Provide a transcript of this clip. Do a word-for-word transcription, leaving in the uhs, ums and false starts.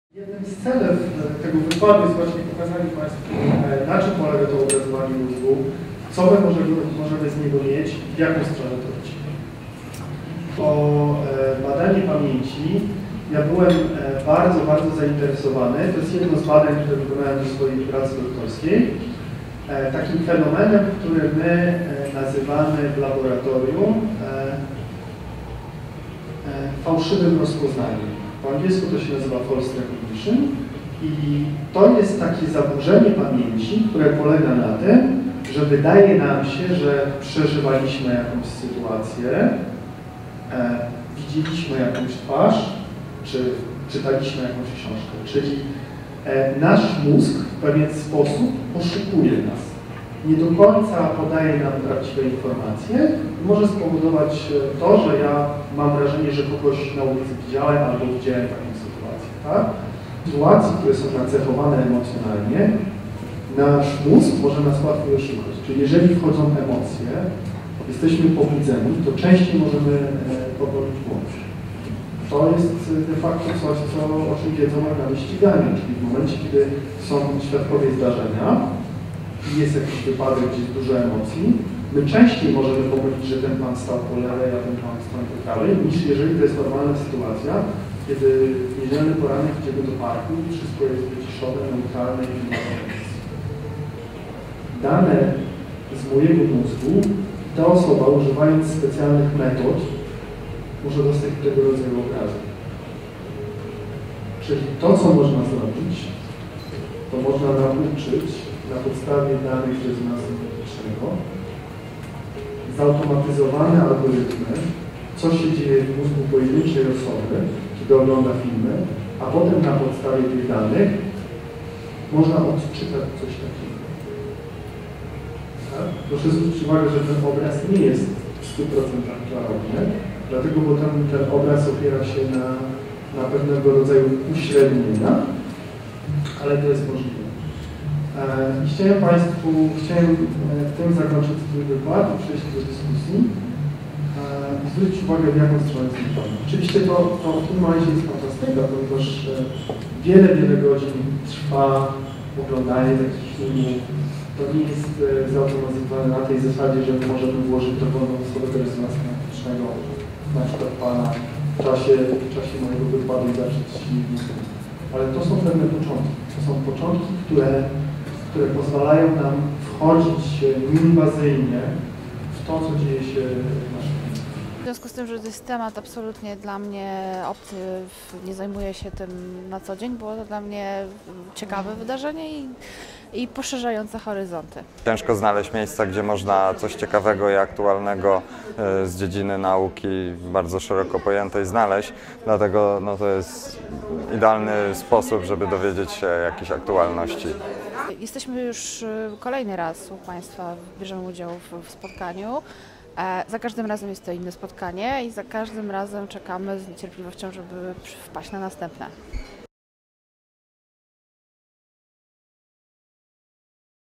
Jednym z celów tego wykładu jest właśnie pokazanie Państwu, na czym polega to obrazowanie mózgu, co my możemy, możemy z niego mieć i w jaką stronę to idzie. O badanie pamięci ja byłem bardzo, bardzo zainteresowany. To jest jedno z badań, które wykonałem do swojej pracy doktorskiej. Takim fenomenem, który my nazywamy w laboratorium fałszywym rozpoznaniem. Po angielsku to się nazywa false recognition i to jest takie zaburzenie pamięci, które polega na tym, że wydaje nam się, że przeżywaliśmy jakąś sytuację, e, widzieliśmy jakąś twarz, czy czytaliśmy jakąś książkę. Czyli e, nasz mózg w pewien sposób oszukuje nas. Nie do końca podaje nam prawdziwe informacje i może spowodować to, że ja mam wrażenie, że kogoś na ulicy widziałem albo widziałem taką sytuację. Tak? Sytuacje, które są nacechowane emocjonalnie, nasz mózg może nas łatwiej oszukać. Czyli jeżeli wchodzą emocje, jesteśmy pobudzeni, to częściej możemy popełnić błąd. To jest de facto coś, co, o czym wiedzą organy ścigania, czyli w momencie, kiedy są świadkowie zdarzenia, i jest jakiś wypadek, gdzie jest dużo emocji, my częściej możemy pomylić, że ten pan stał po lewej, a ten pan stał po prawej, niż jeżeli to jest normalna sytuacja, kiedy w niedzielny poranek idziemy do parku i wszystko jest wyciszone, neutralne i nie ma emocji. Dane z mojego mózgu ta osoba, używając specjalnych metod, może dostać tego rodzaju obrazy. Czyli to, co można zrobić, to można nauczyć na podstawie danych z rezonansu magnetycznego zautomatyzowane algorytmy, co się dzieje w mózgu pojedynczej osoby, kiedy ogląda filmy, a potem na podstawie tych danych można odczytać coś takiego. Tak? Proszę zwrócić uwagę, że ten obraz nie jest w stu procentach klarowny, dlatego bo ten, ten obraz opiera się na, na pewnego rodzaju uśrednieniach, ale to jest możliwe. I chciałem Państwu, chciałem tym zakończyć swój wykład i przejść do dyskusji i zwrócić uwagę, w jaką stronę zmierzamy. Oczywiście to, to w tym momencie jest fantastyka, ponieważ wiele, wiele godzin trwa oglądanie takich filmów. To nie jest zautomatyzowane na tej zasadzie, że możemy włożyć dowolną osobę do rezonansu magnetycznego, na przykład Pana w czasie, w czasie mojego wykładu i zacząć silnikiem. Ale to są pewne początki. To są początki, które które pozwalają nam wchodzić nieinwazyjnie w to, co dzieje się w naszym mózgu. W związku z tym, że to jest temat absolutnie dla mnie obcy, nie zajmuję się tym na co dzień, było to dla mnie ciekawe wydarzenie i, i poszerzające horyzonty. Ciężko znaleźć miejsca, gdzie można coś ciekawego i aktualnego z dziedziny nauki bardzo szeroko pojętej znaleźć, dlatego no, to jest idealny sposób, żeby dowiedzieć się jakichś aktualności. Jesteśmy już kolejny raz u Państwa, bierzemy udział w, w spotkaniu. Za każdym razem jest to inne spotkanie i za każdym razem czekamy z niecierpliwością, żeby wpaść na następne.